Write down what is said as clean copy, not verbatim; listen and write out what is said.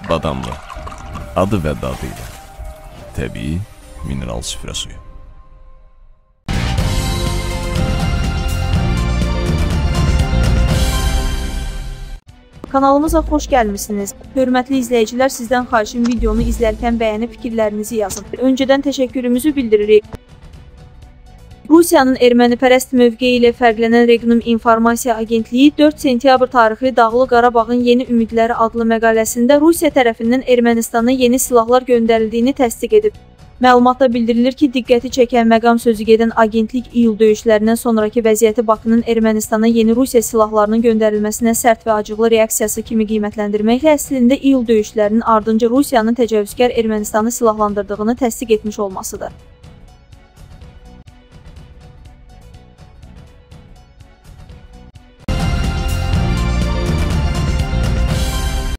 Badamlı, adı və dadı ilə təbii mineral süfrə suyu. Kanalımıza xoş gəlmişsiniz. Hörmətli izləyicilər, sizdən xahişim videonu izlərkən bəyənib fikirlərinizi yazın. Öncədən təşəkkürümüzü bildiririk. Rusiyanın ermənipərəst mövqeyi ilə fərqlənən Regnum İnformasiya Agentliyi 4 sentyabr tarixli Dağlıq Qarabağın Yeni Ümidləri adlı məqaləsində Rusiya tərəfindən Ermənistana yeni silahlar göndərildiyini təsdiq edib. Məlumatda bildirilir ki, diqqəti çəkən məqam sözü gedən agentlik iyul döyüşlərindən sonraki vəziyyəti Bakının Ermənistana yeni Rusiya silahlarının göndərilməsinə sərt və acıqlı reaksiyası kimi qiymətləndirməklə əslində iyul döyüşlərinin ardınca Rusiyanın təcavüzkar Ermənistanı silahlandırdığını təsdiq etmiş olmasıdır.